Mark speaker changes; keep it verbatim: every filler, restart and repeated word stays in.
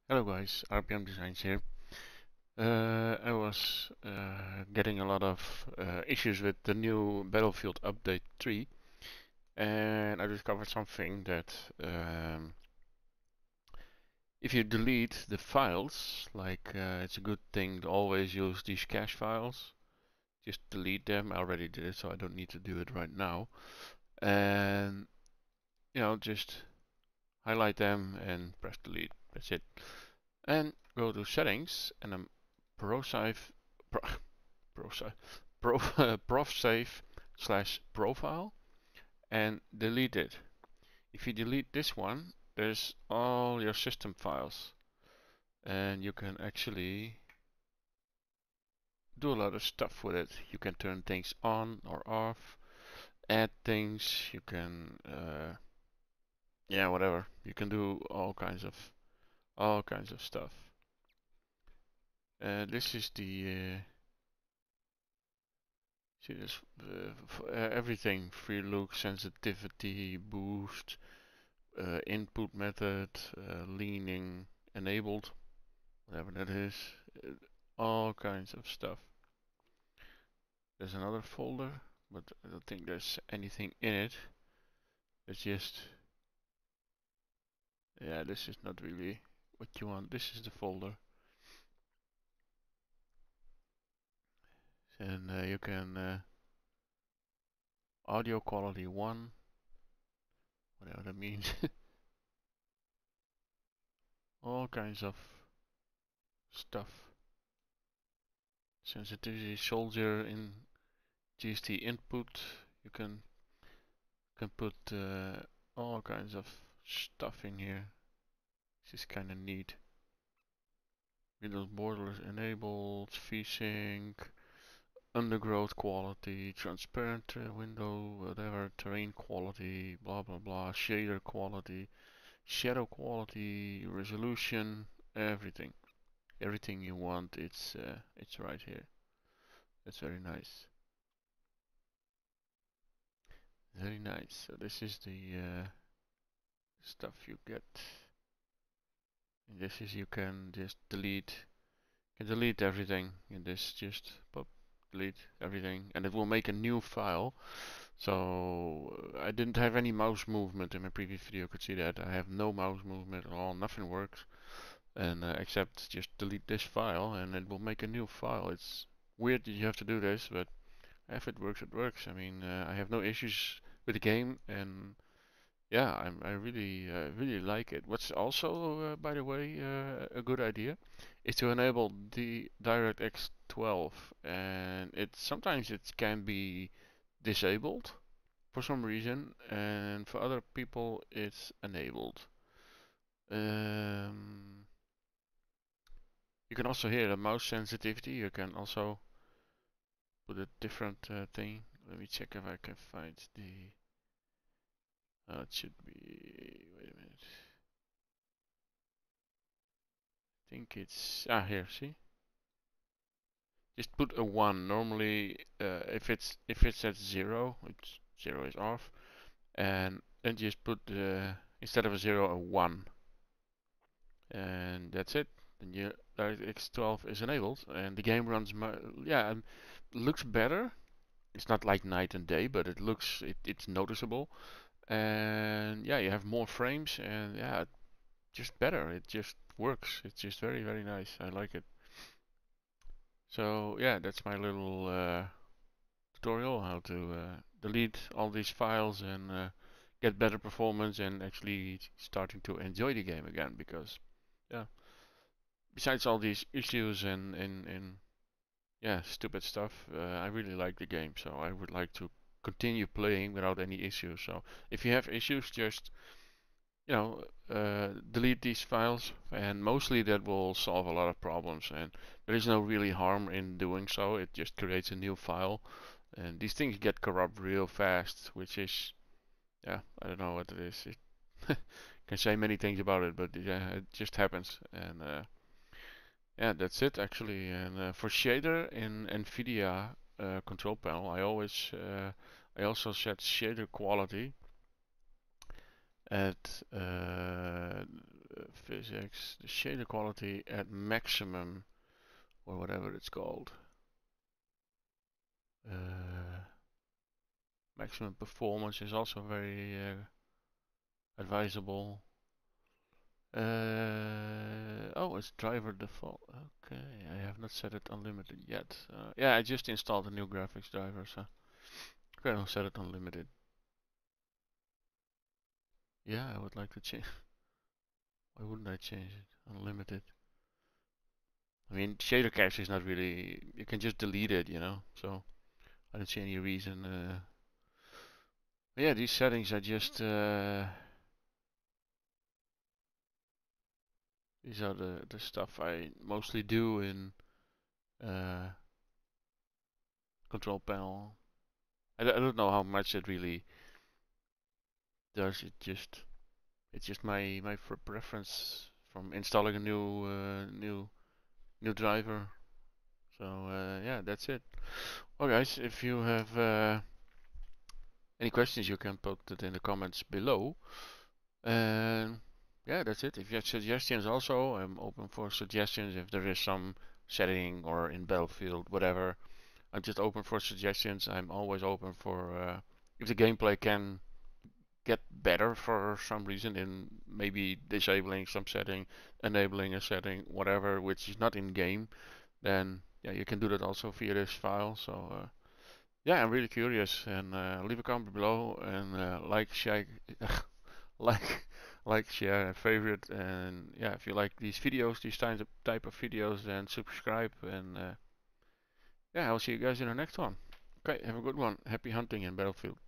Speaker 1: Hello guys, R P M Designs here. Uh, I was uh, getting a lot of uh, issues with the new Battlefield Update three, and I discovered something that um, if you delete the files, like uh, it's a good thing to always use these cache files, just delete them. I already did it, so I don't need to do it right now. And you know, just highlight them and press delete. That's it. And go to settings and then ProSave. Pro, ProSave, Pro, ProfSave slash profile and delete it. If you delete this one, there's all your system files, and you can actually do a lot of stuff with it. You can turn things on or off, add things. You can, uh, yeah, whatever. You can do all kinds of all kinds of stuff. Uh, this is the uh, see this uh, uh, everything: free look, sensitivity, boost, uh, input method, uh, leaning enabled, whatever that is, uh, all kinds of stuff. There's another folder, but I don't think there's anything in it. It's just, yeah, this is not really what you want. This is the folder, and uh, you can uh, audio quality one, whatever that means. All kinds of stuff. Sensitivity soldier in G S T input. You can can put uh, all kinds of stuff in here. This is kind of neat. Windows borders enabled, VSync, undergrowth quality, transparent uh, window, whatever, terrain quality, blah blah blah, shader quality, shadow quality, resolution, everything. Everything you want, it's uh, it's right here. That's very nice. Very nice. So this is the uh, stuff you get. And this is you can just delete. You can delete everything in this. Just pop, delete everything, and it will make a new file. So uh, I didn't have any mouse movement in my previous video. You could see that I have no mouse movement at all. Nothing works, and uh, except just delete this file, and it will make a new file. It's weird that you have to do this, but if it works, it works. I mean, uh, I have no issues with the game, and yeah, I'm, I really, uh, really like it. What's also, uh, by the way, uh, a good idea is to enable the DirectX twelve, and it sometimes it can be disabled for some reason, and for other people it's enabled. Um, you can also hear the mouse sensitivity. You can also put a different uh, thing. Let me check if I can find the. Uh, it should be. Wait a minute. I think it's ah here. See, just put a one. Normally, uh, if it's if it's at zero, it's zero is off, and then just put uh, instead of a zero a one, and that's it. Then your DirectX twelve is enabled, and the game runs. Yeah, um, looks better. It's not like night and day, but it looks it, it's noticeable, and yeah, you have more frames, and yeah, just better. It just works. It's just very very nice. I like it. So yeah, that's my little uh, tutorial how to uh, delete all these files and uh, get better performance and actually starting to enjoy the game again because yeah, besides all these issues and and, and yeah, stupid stuff, uh, I really like the game, so I would like to continue playing without any issues. So if you have issues, just you know, uh, delete these files, and mostly that will solve a lot of problems. And there is no really harm in doing so. It just creates a new file, and these things get corrupt real fast, which is, yeah, I don't know what it is. It can say many things about it, but yeah, it just happens. And uh, yeah, that's it actually. And uh, for shader in NVIDIA uh, control panel, I always, uh, I also set shader quality at uh, uh, physics, the shader quality at maximum, or whatever it's called. Uh, maximum performance is also very uh, advisable. Uh, oh, it's driver default. Okay, I have not set it unlimited yet. Uh, yeah, I just installed a new graphics driver, so okay, I'll set it unlimited. Yeah, I would like to change. Why wouldn't I change it? Unlimited. I mean, shader cache is not really. You can just delete it, you know. So I don't see any reason. Uh, yeah, these settings are just. Uh, these are the the stuff I mostly do in uh, control panel. I, I don't know how much it really does. It just it's just my my preference from installing a new uh, new new driver. So uh, yeah, that's it. Well, guys, if you have uh, any questions, you can put it in the comments below. And yeah, that's it. If you have suggestions, also, I'm open for suggestions. If there is some setting or in Battlefield, whatever, I'm just open for suggestions. I'm always open for uh, if the gameplay can get better for some reason in maybe disabling some setting, enabling a setting, whatever, which is not in game, then yeah, you can do that also via this file. So uh, yeah, I'm really curious, and uh, leave a comment below, and uh, like, share, like, like, share, and favorite, and yeah, if you like these videos, these types of type of videos, then subscribe, and uh, yeah, I'll see you guys in the next one. Okay, have a good one. Happy hunting in Battlefield.